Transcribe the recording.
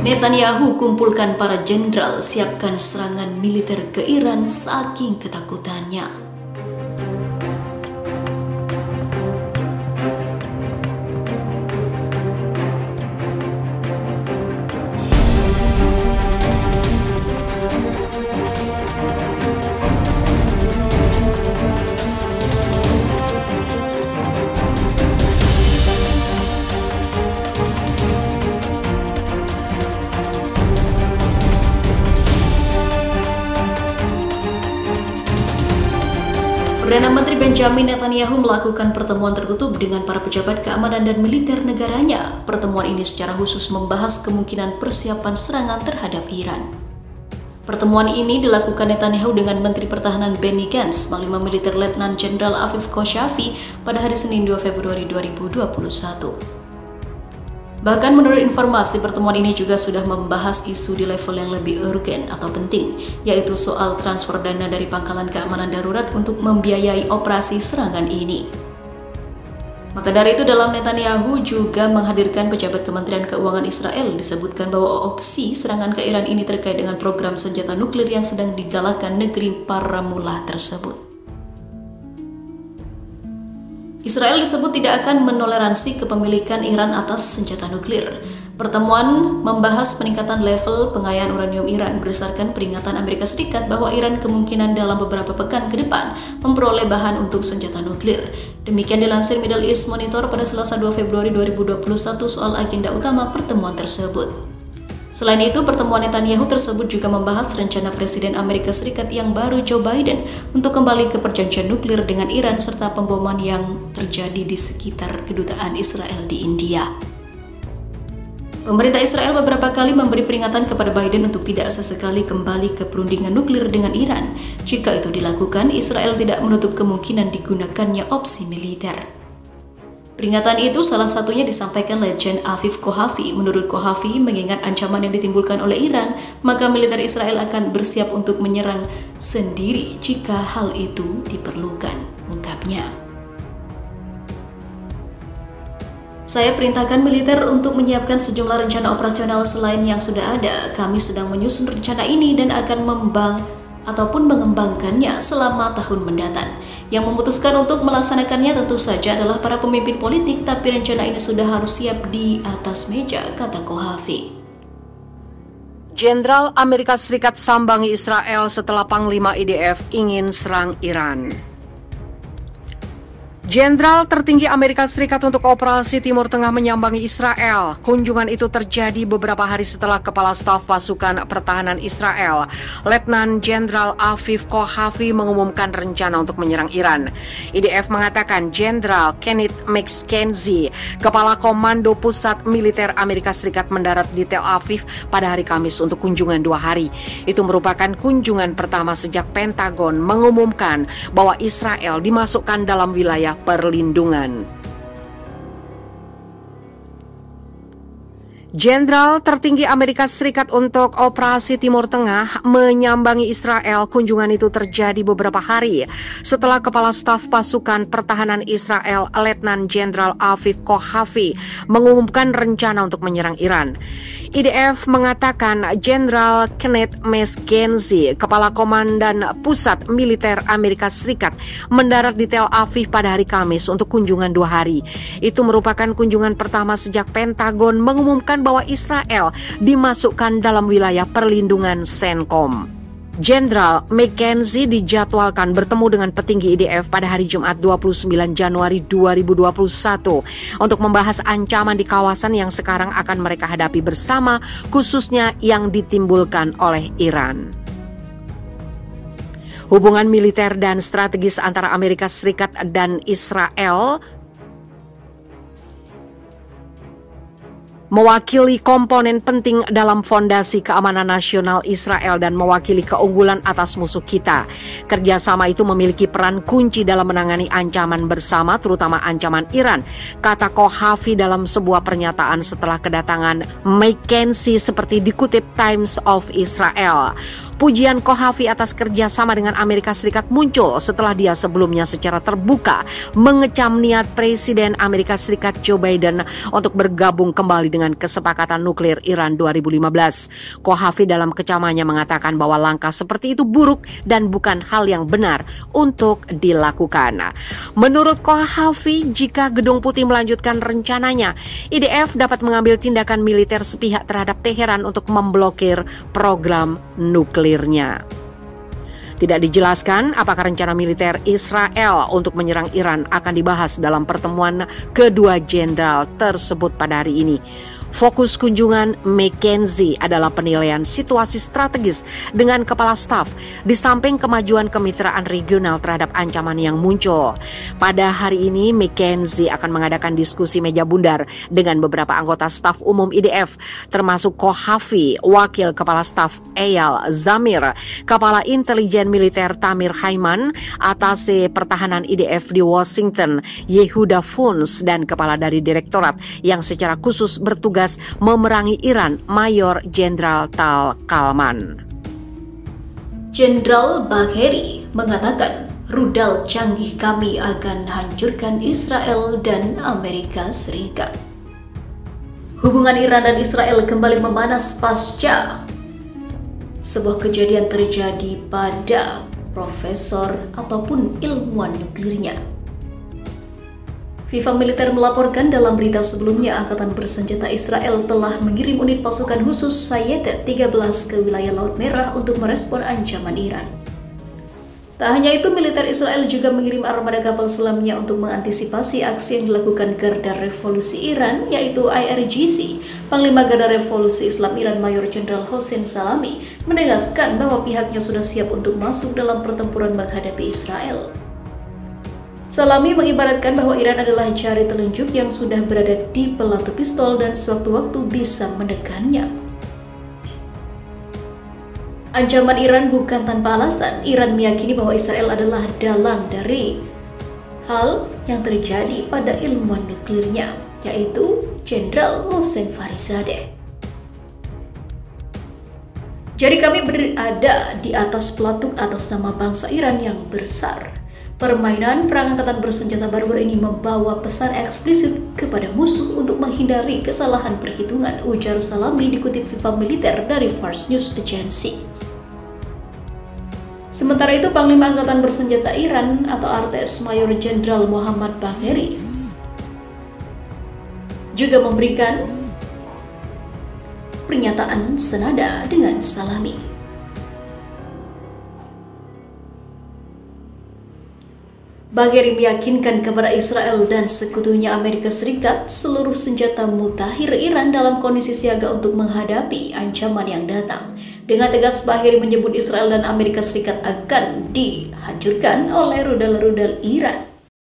Netanyahu kumpulkan para jenderal, siapkan serangan militer ke Iran saking ketakutannya. Perdana Menteri Benjamin Netanyahu melakukan pertemuan tertutup dengan para pejabat keamanan dan militer negaranya. Pertemuan ini secara khusus membahas kemungkinan persiapan serangan terhadap Iran. Pertemuan ini dilakukan Netanyahu dengan Menteri Pertahanan Benny Gantz, Panglima Militer Letnan Jenderal Afif Khoshavi pada hari Senin 2 Februari 2021. Bahkan menurut informasi, pertemuan ini juga sudah membahas isu di level yang lebih urgen atau penting, yaitu soal transfer dana dari pangkalan keamanan darurat untuk membiayai operasi serangan ini. Maka dari itu, dalam Netanyahu juga menghadirkan pejabat Kementerian Keuangan Israel, disebutkan bahwa opsi serangan ke Iran ini terkait dengan program senjata nuklir yang sedang digalakkan negeri para mullah tersebut. Israel disebut tidak akan menoleransi kepemilikan Iran atas senjata nuklir. Pertemuan membahas peningkatan level pengayaan uranium Iran berdasarkan peringatan Amerika Serikat bahwa Iran kemungkinan dalam beberapa pekan ke depan memperoleh bahan untuk senjata nuklir. Demikian dilansir Middle East Monitor pada Selasa 2 Februari 2021 soal agenda utama pertemuan tersebut. Selain itu, pertemuan Netanyahu tersebut juga membahas rencana Presiden Amerika Serikat yang baru Joe Biden untuk kembali ke perjanjian nuklir dengan Iran serta pemboman yang terjadi di sekitar kedutaan Israel di India. Pemerintah Israel beberapa kali memberi peringatan kepada Biden untuk tidak sesekali kembali ke perundingan nuklir dengan Iran. Jika itu dilakukan, Israel tidak menutup kemungkinan digunakannya opsi militer. Peringatan itu salah satunya disampaikan Legend Afif Khoshavi. Menurut Khoshavi, mengingat ancaman yang ditimbulkan oleh Iran, maka militer Israel akan bersiap untuk menyerang sendiri jika hal itu diperlukan, ungkapnya. Saya perintahkan militer untuk menyiapkan sejumlah rencana operasional selain yang sudah ada. Kami sedang menyusun rencana ini dan akan mengembangkannya selama tahun mendatang. Yang memutuskan untuk melaksanakannya tentu saja adalah para pemimpin politik, tapi rencana ini sudah harus siap di atas meja, kata Khoshavi. Jenderal Amerika Serikat sambangi Israel setelah Panglima IDF ingin serang Iran. Jenderal tertinggi Amerika Serikat untuk Operasi Timur Tengah menyambangi Israel. Kunjungan itu terjadi beberapa hari setelah Kepala Staf Pasukan Pertahanan Israel, Letnan Jenderal Afif Khoshavi mengumumkan rencana untuk menyerang Iran. IDF mengatakan Jenderal Kenneth McKenzie, Kepala Komando Pusat Militer Amerika Serikat mendarat di Tel Aviv pada hari Kamis untuk kunjungan 2 hari. Itu merupakan kunjungan pertama sejak Pentagon mengumumkan bahwa Israel dimasukkan dalam wilayah perlindungan. Jenderal tertinggi Amerika Serikat untuk Operasi Timur Tengah menyambangi Israel. Kunjungan itu terjadi beberapa hari setelah Kepala Staf Pasukan Pertahanan Israel, Letnan Jenderal Afif Khoshavi mengumumkan rencana untuk menyerang Iran. IDF mengatakan Jenderal Kenneth McKenzie, Kepala Komandan Pusat Militer Amerika Serikat, mendarat di Tel Aviv pada hari Kamis untuk kunjungan 2 hari. Itu merupakan kunjungan pertama sejak Pentagon mengumumkan bahwa Israel dimasukkan dalam wilayah perlindungan CENTCOM. Jenderal McKenzie dijadwalkan bertemu dengan petinggi IDF pada hari Jumat 29 Januari 2021 untuk membahas ancaman di kawasan yang sekarang akan mereka hadapi bersama, khususnya yang ditimbulkan oleh Iran. Hubungan militer dan strategis antara Amerika Serikat dan Israel mewakili komponen penting dalam fondasi keamanan nasional Israel dan mewakili keunggulan atas musuh kita. Kerjasama itu memiliki peran kunci dalam menangani ancaman bersama, terutama ancaman Iran, kata Khoshavi dalam sebuah pernyataan setelah kedatangan McKenzie seperti dikutip Times of Israel. Pujian Kohafi atas kerjasama dengan Amerika Serikat muncul setelah dia sebelumnya secara terbuka mengecam niat Presiden Amerika Serikat Joe Biden untuk bergabung kembali dengan kesepakatan nuklir Iran 2015. Kohafi dalam kecamannya mengatakan bahwa langkah seperti itu buruk dan bukan hal yang benar untuk dilakukan. Menurut Kohafi, jika Gedung Putih melanjutkan rencananya, IDF dapat mengambil tindakan militer sepihak terhadap Teheran untuk memblokir program nuklirnya. Tidak dijelaskan apakah rencana militer Israel untuk menyerang Iran akan dibahas dalam pertemuan kedua jenderal tersebut pada hari ini. Fokus kunjungan McKenzie adalah penilaian situasi strategis dengan kepala staf di samping kemajuan kemitraan regional terhadap ancaman yang muncul. Pada hari ini McKenzie akan mengadakan diskusi meja bundar dengan beberapa anggota staf umum IDF termasuk Kohafi, Wakil Kepala Staf Eyal Zamir, Kepala Intelijen Militer Tamir Haiman, Atase Pertahanan IDF di Washington Yehuda Funs, dan Kepala dari Direktorat yang secara khusus bertugas memerangi Iran Mayor Jenderal Tal Kalman. Jenderal Bagheri mengatakan rudal canggih kami akan hancurkan Israel dan Amerika Serikat. Hubungan Iran dan Israel kembali memanas pasca sebuah kejadian terjadi pada profesor ataupun ilmuwan nuklirnya. Viva Militer melaporkan dalam berita sebelumnya Angkatan Bersenjata Israel telah mengirim unit pasukan khusus Sayeret 13 ke wilayah Laut Merah untuk merespon ancaman Iran. Tak hanya itu, militer Israel juga mengirim armada kapal selamnya untuk mengantisipasi aksi yang dilakukan Garda Revolusi Iran, yaitu IRGC. Panglima Garda Revolusi Islam Iran Mayor Jenderal Hossein Salami menegaskan bahwa pihaknya sudah siap untuk masuk dalam pertempuran menghadapi Israel. Salami mengibaratkan bahwa Iran adalah jari telunjuk yang sudah berada di pelatu pistol dan sewaktu-waktu bisa menekannya. Ancaman Iran bukan tanpa alasan. Iran meyakini bahwa Israel adalah dalang dari hal yang terjadi pada ilmuwan nuklirnya, yaitu Jenderal Mohsen Fakhrizadeh. Jadi kami berada di atas pelatuk atas nama bangsa Iran yang besar. Permainan perang angkatan bersenjata baru ini membawa pesan eksplisit kepada musuh untuk menghindari kesalahan perhitungan, ujar Salami dikutip Viva Militer dari Fars News Agency. Sementara itu, Panglima Angkatan Bersenjata Iran atau RTS Mayor Jenderal Muhammad Bagheri juga memberikan pernyataan senada dengan Salami. Bagheri meyakinkan kepada Israel dan sekutunya Amerika Serikat seluruh senjata mutakhir Iran dalam kondisi siaga untuk menghadapi ancaman yang datang. Dengan tegas, Bagheri menyebut Israel dan Amerika Serikat akan dihancurkan oleh rudal-rudal Iran.